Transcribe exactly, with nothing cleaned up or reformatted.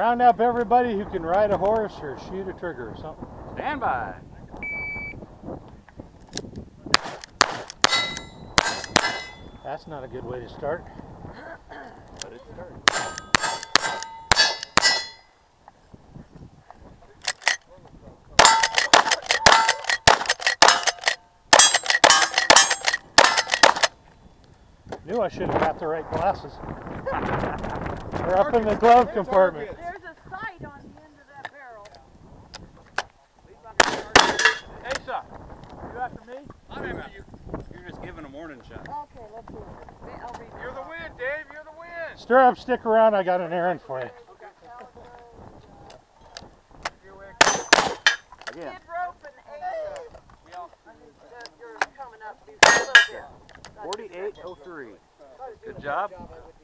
Round up everybody who can ride a horse or shoot a trigger or something. Stand by. That's not a good way to start. But it started. Knew I should have got the right glasses. They're up in the glove compartment. There's a sight on the end of that barrel. Hey, son. You after me? I'm after you. You're just giving a warning shot. Okay, let's see. I'll read You're the wind, Dave. You're the wind. Stirrup, stick around. I got an errand for you. Again. Skid rope and eight. You're coming up. A little bit. forty-eight oh three. Good job.